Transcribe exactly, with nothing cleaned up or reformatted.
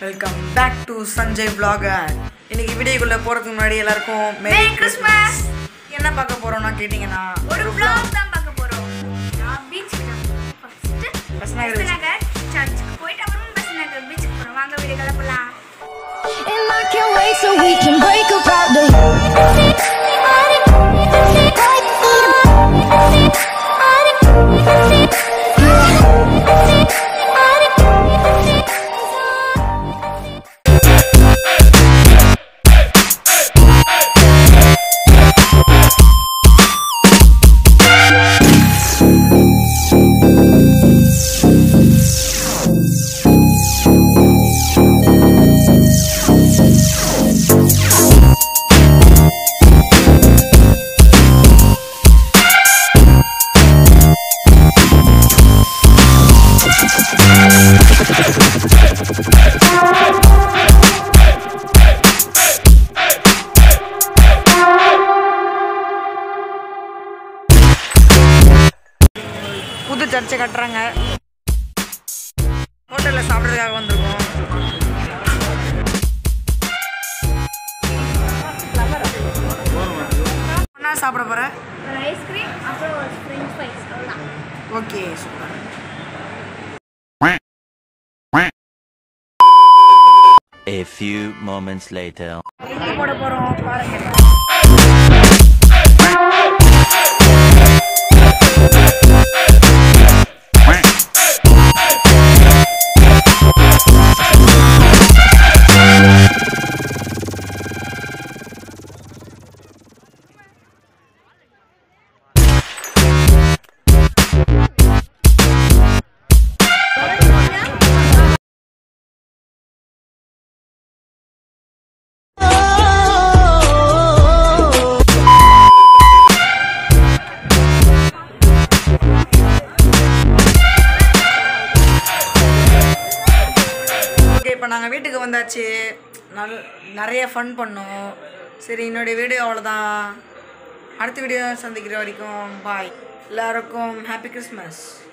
Welcome back to Sanjay vlogger. இன்னைக்கு வீடியோக்குள்ள போறதுக்கு முன்னாடி எல்லாருக்கும் மேரி கிறிஸ்மஸ். என்ன பார்க்க போறோம்னா கேட்டிங்கனா ஒரு vlog தான் பார்க்க போறோம். நான் பீச்சுக்கு ஃபர்ஸ்ட் பஸ்நகர் சர்ச்சுக்கு போயிட்டு அப்புறம் பஸ்நகர் பீச்சுக்கு போறோம். வாங்க வீடியோக்குள்ள போலாம். And I can't wait so we can break apart the புது சர்ச்சை கட்டுறாங்க. ஹோட்டலில் சாப்பிட்றதுக்காக வந்திருக்கோம். என்ன சாப்பிட போகிற? ஒரு ஐஸ்கிரீம் அப்புறம் ஒரு ஃப்ரெஞ்ச் ஃப்ரைஸ் அவ்வளவுதான். Okay super. A few moments later. எங்கே போட போகிறோம் பாருங்க. இப்போ நாங்கள் வீட்டுக்கு வந்தாச்சு. நல் நிறைய ஃபன் பண்ணோம். சரி, என்னுடைய வீடியோ அவ்வளோதான். அடுத்த வீடியோ சந்திக்கிற வரைக்கும் பாய். எல்லாருக்கும் ஹாப்பி கிறிஸ்மஸ்.